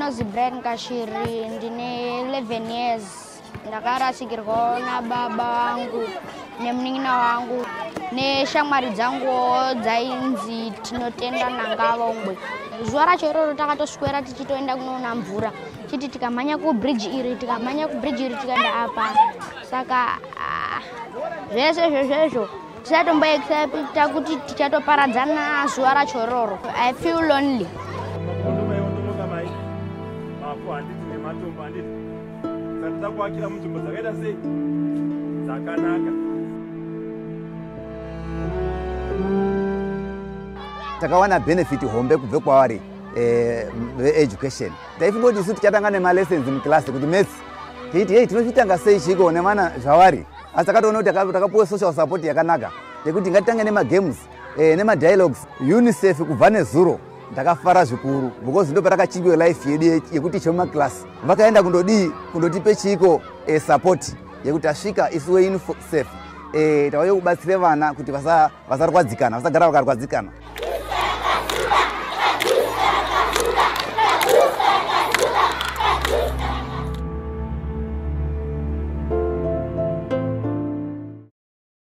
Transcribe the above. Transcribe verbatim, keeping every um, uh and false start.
ndinozi Brian Kashiri ndine eleven years. Ndakarasikirwa nababa wangu nemunin'ina wangu neshamwari dzanguwo dzainzi tinotenda nangavongwe. Zuva racho iroro takatoswera tichitoenda kunoona mvura chiti tikamhanya kubridge iri tikamhanya kubridge iri tikaenda apa. Saka zvese zvezvezvo tisatomboexpecta kuti tichatoparadzana zuva racho iroro. I feel lonely. Takawana benefit hombe kubve kwavari eh education. Taifungoti isu tichatanga nema lessons in class kuti maths. Titi hey tinofitanga sei chiko nemana zvavari. Asi takatoona kuti takapuwa social support yakanaka. Yekuti ngatitange nema games eh nema dialogues. UNICEF kubva nezuro ndakafara zvikuru because ndo patakachingwe life yedu yekuti choma class. Vakaenda kundodi kundotipe chiko eh support yekuti asvika isu we UNICEF eh tauye kubatsira vana kuti vasa vasarwadzikana vasagara vakarwadzikana.